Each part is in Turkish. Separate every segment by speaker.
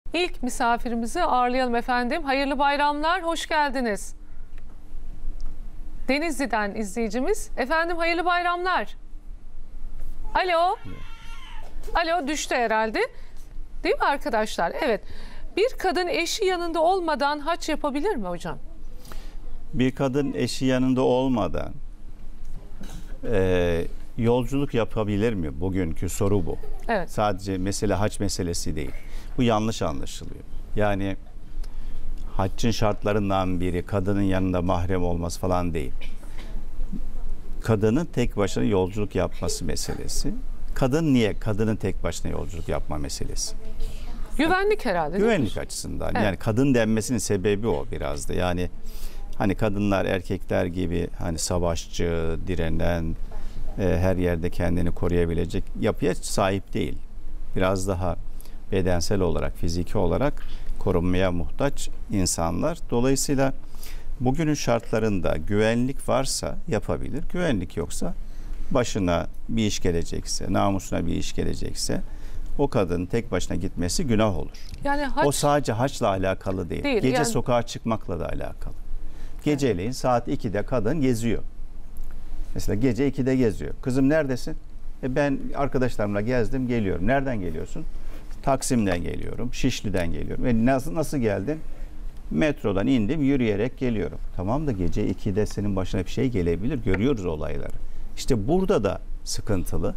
Speaker 1: İlk misafirimizi ağırlayalım efendim. Hayırlı bayramlar, hoş geldiniz. Denizli'den izleyicimiz. Efendim hayırlı bayramlar. Alo. Alo, düştü herhalde. Değil mi arkadaşlar? Evet. Bir kadın eşi yanında olmadan hac yapabilir mi hocam?
Speaker 2: Bir kadın eşi yanında olmadan yolculuk yapabilir mi? Bugünkü soru bu.
Speaker 1: Evet.
Speaker 2: Sadece mesele hac meselesi değil. Bu yanlış anlaşılıyor. Yani haccın şartlarından biri kadının yanında mahrem olması falan değil. Kadının tek başına yolculuk yapması meselesi. Kadın niye? Kadının tek başına yolculuk yapma meselesi.
Speaker 1: Güvenlik herhalde.
Speaker 2: Güvenlik açısından.
Speaker 1: Evet.
Speaker 2: Yani kadın denmesinin sebebi o biraz da. Yani hani kadınlar erkekler gibi hani savaşçı, direnen, her yerde kendini koruyabilecek yapıya sahip değil. Biraz daha bedensel olarak, fiziki olarak korunmaya muhtaç insanlar. Dolayısıyla bugünün şartlarında güvenlik varsa yapabilir. Güvenlik yoksa başına bir iş gelecekse, namusuna bir iş gelecekse o kadın tek başına gitmesi günah olur.
Speaker 1: Yani hac...
Speaker 2: O sadece haçla alakalı değil. Gece yani... sokağa çıkmakla da alakalı. Geceleyin saat 2'de kadın geziyor. Mesela gece 2'de geziyor. Kızım neredesin? Ben arkadaşlarımla gezdim, geliyorum. Nereden geliyorsun? Taksim'den geliyorum, Şişli'den geliyorum. Nasıl geldin? Metrodan indim, yürüyerek geliyorum. Tamam da gece 2'de senin başına bir şey gelebilir. Görüyoruz olayları. İşte burada da sıkıntılı.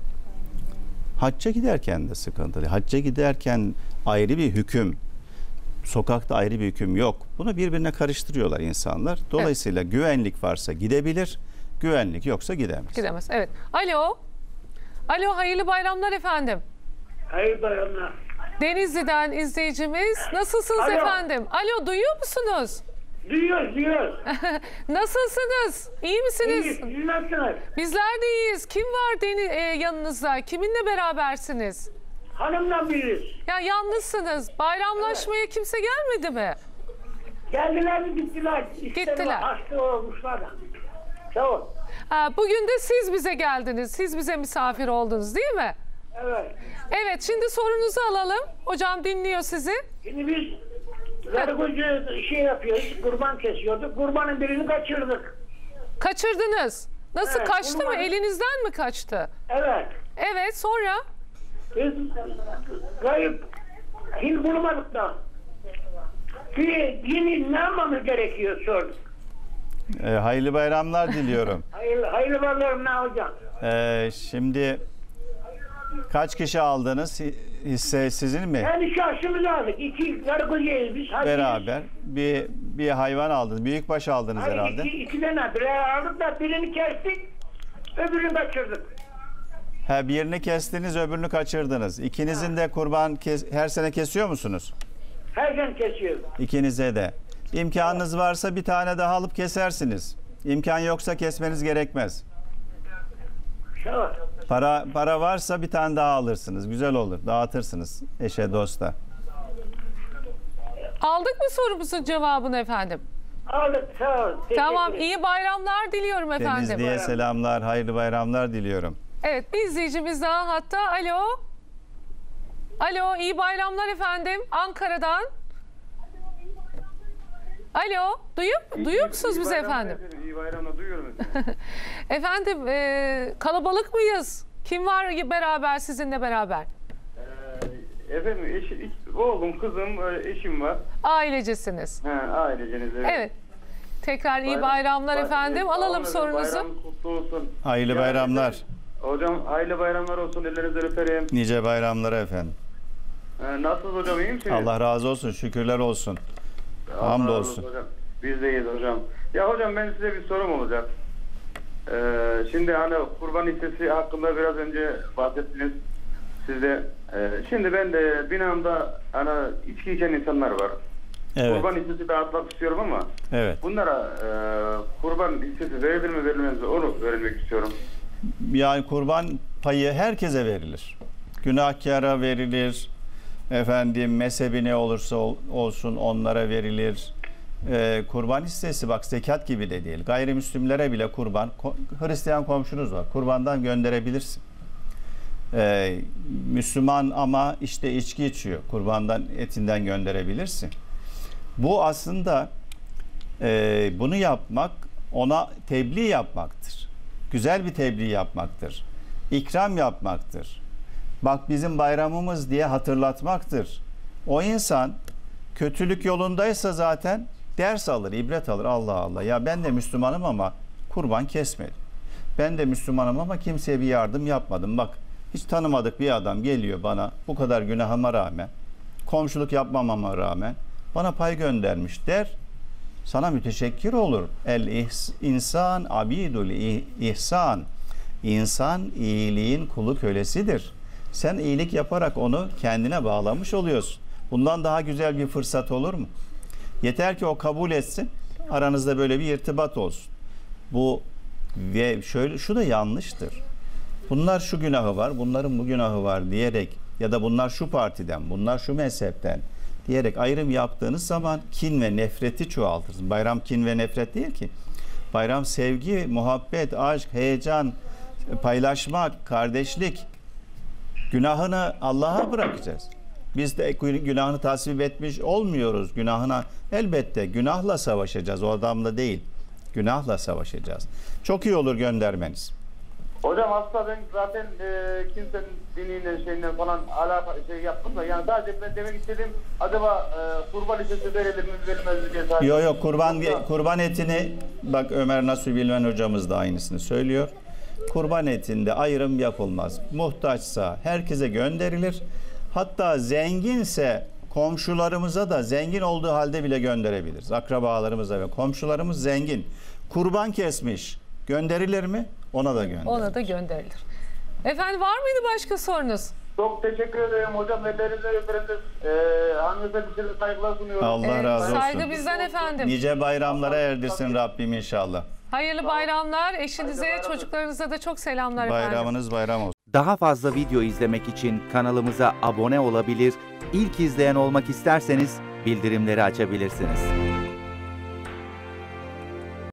Speaker 2: Hacca giderken de sıkıntılı. Hacca giderken ayrı bir hüküm, sokakta ayrı bir hüküm yok. Bunu birbirine karıştırıyorlar insanlar. Dolayısıyla evet, güvenlik varsa gidebilir, güvenlik yoksa gidemez.
Speaker 1: Gidemez, evet. Alo. Alo, hayırlı bayramlar efendim.
Speaker 3: Hayırlı bayramlar.
Speaker 1: Denizli'den izleyicimiz. Nasılsınız
Speaker 3: Alo.
Speaker 1: Efendim? Alo, duyuyor musunuz?
Speaker 3: Duyuyoruz.
Speaker 1: Nasılsınız? İyi misiniz?
Speaker 3: İyiyiz, siz nasılsınız?
Speaker 1: Bizler de iyiyiz. Kim var yanınızda? Kiminle berabersiniz?
Speaker 3: Hanımla biriz.
Speaker 1: Ya yalnızsınız. Bayramlaşmaya kimse gelmedi mi?
Speaker 3: Geldiler mi gittiler.
Speaker 1: Gittiler.
Speaker 3: Hasta olmuşlar da. Sağ ol.
Speaker 1: Bugün de siz bize geldiniz. Siz bize misafir oldunuz değil mi?
Speaker 3: Evet.
Speaker 1: Evet, şimdi sorunuzu alalım. Hocam dinliyor sizi.
Speaker 3: Şimdi biz karıkoca şey yapıyoruz, kurban kesiyorduk. Kurbanın birini kaçırdık.
Speaker 1: Kaçırdınız. Nasıl
Speaker 3: Evet,
Speaker 1: kaçtı mı?
Speaker 3: kurban...
Speaker 1: Elinizden mi kaçtı?
Speaker 3: Evet.
Speaker 1: Evet, sonra?
Speaker 3: Biz kayıp hiç bulamadık da. Yeni ne yapmamız gerekiyor sorduk.
Speaker 2: Hayırlı bayramlar diliyorum.
Speaker 3: Hayırlı bayramlar ne hocam?
Speaker 2: Şimdi kaç kişi aldınız? Hisse sizin mi?
Speaker 3: Yani şahsımızı aldık. İki karıkocayız biz.
Speaker 2: Beraber. Bir hayvan aldınız. Büyükbaş aldınız herhalde.
Speaker 3: İki tane. Birer aldık da birini kestik. Öbürünü kaçırdık.
Speaker 2: Birini kestiniz, öbürünü kaçırdınız. İkinizin de kurban her sene kesiyor musunuz?
Speaker 3: Her sene kesiyoruz.
Speaker 2: İkinize de. İmkanınız varsa bir tane daha alıp kesersiniz. İmkan yoksa kesmeniz gerekmez. Para varsa bir tane daha alırsınız. Güzel olur. Dağıtırsınız eşe, dosta.
Speaker 1: Aldık mı sorumuzun cevabını efendim?
Speaker 3: Aldık, sağ ol.
Speaker 1: Tamam, iyi bayramlar diliyorum efendim.
Speaker 2: Denizli'ye selamlar, hayırlı bayramlar diliyorum.
Speaker 1: Evet, bir izleyicimiz daha hatta. Alo. Alo, iyi bayramlar efendim. Ankara'dan. Alo, duyuyor musunuz bizi efendim?
Speaker 4: İyi bayramlar, duyuyorum.
Speaker 1: Efendim, kalabalık mıyız? Kim var beraber, sizinle beraber?
Speaker 4: Efendim, oğlum, kızım, eşim var.
Speaker 1: Ailecisiniz.
Speaker 4: Aileceniz, evet.
Speaker 1: Evet. Tekrar iyi bayramlar efendim. Alalım sorunuzu.
Speaker 4: Bayram kutlu olsun.
Speaker 2: Hayırlı bayramlar.
Speaker 4: Hocam, hayırlı bayramlar olsun. Ellerinizden öperim.
Speaker 2: Nice bayramlar efendim.
Speaker 4: Nasılsınız hocam, iyi misiniz?
Speaker 2: Allah razı olsun, şükürler olsun. Hamdolsun.
Speaker 4: Biz de iyiyiz hocam. Ya hocam, ben size bir sorum olacak. Şimdi hani kurban hissesi hakkında biraz önce bahsettiniz siz de. Şimdi ben de binamda hani içki içen insanlar var. Evet. Kurban hissesi dağıtmak istiyorum ama
Speaker 2: evet,
Speaker 4: bunlara kurban hissesi verilir mi verilmez mi onu öğrenmek istiyorum.
Speaker 2: Yani kurban payı herkese verilir. Günahkara verilir. Efendim mezhebi ne olursa olsun onlara verilir. Kurban hissesi bak zekat gibi de değil. Gayrimüslimlere bile kurban, Hristiyan komşunuz var. Kurbandan gönderebilirsin. Müslüman ama işte içki içiyor. Kurbandan etinden gönderebilirsin. Bu aslında bunu yapmak ona tebliğ yapmaktır. Güzel bir tebliğ yapmaktır. İkram yapmaktır. Bak bizim bayramımız diye hatırlatmaktır. O insan kötülük yolundaysa zaten ders alır, ibret alır. Allah Allah, ya ben de Müslümanım ama kurban kesmedim. Ben de Müslümanım ama kimseye bir yardım yapmadım. Bak hiç tanımadık bir adam geliyor bana bu kadar günahıma rağmen, komşuluk yapmamama rağmen bana pay göndermiş der. Sana müteşekkir olur. İnsan abidul ihsan. İnsan iyiliğin kulu kölesidir. Sen iyilik yaparak onu kendine bağlamış oluyorsun. Bundan daha güzel bir fırsat olur mu? Yeter ki o kabul etsin. Aranızda böyle bir irtibat olsun. Bu ve şöyle şu da yanlıştır. Bunlar şu günahı var, bunların bu günahı var diyerek ya da bunlar şu partiden, bunlar şu mezhepten diyerek ayrım yaptığınız zaman kin ve nefreti çoğaltırsınız. Bayram kin ve nefret değil ki. Bayram sevgi, muhabbet, aşk, heyecan, paylaşmak, kardeşlik. Günahını Allah'a bırakacağız. Biz de günahını tasvip etmiş olmuyoruz. Günahına elbette günahla savaşacağız. O adamla değil. Günahla savaşacağız. Çok iyi olur göndermeniz.
Speaker 4: Hocam aslında ben zaten kimsenin diniyle şeyinden falan alaka yaptım da yani sadece ben demek istedim acaba kurban listesi verilir mi verilmez mi diye.
Speaker 2: Yok kurban etini bak Ömer Nasuh Bilmen hocamız da aynısını söylüyor. Kurban etinde ayrım yapılmaz. Muhtaçsa herkese gönderilir. Hatta zenginse komşularımıza da zengin olduğu halde bile gönderebiliriz. Akrabalarımıza ve komşularımız zengin. Kurban kesmiş. Gönderilir mi? Ona da gönderilir.
Speaker 1: Ona da gönderilir. Efendim var mıydı başka sorunuz?
Speaker 4: Çok teşekkür ederim hocam. Ellerinizle öperiz. Hanınıza bir sürü saygılar sunuyorum.
Speaker 2: Allah razı olsun.
Speaker 1: Saygı bizden efendim.
Speaker 2: Nice bayramlara erdirsin Rabbim inşallah.
Speaker 1: Hayırlı bayramlar. Eşinize, çocuklarınıza da çok selamlar efendim.
Speaker 2: Bayramınız bayram olsun.
Speaker 5: Daha fazla video izlemek için kanalımıza abone olabilir, ilk izleyen olmak isterseniz bildirimleri açabilirsiniz.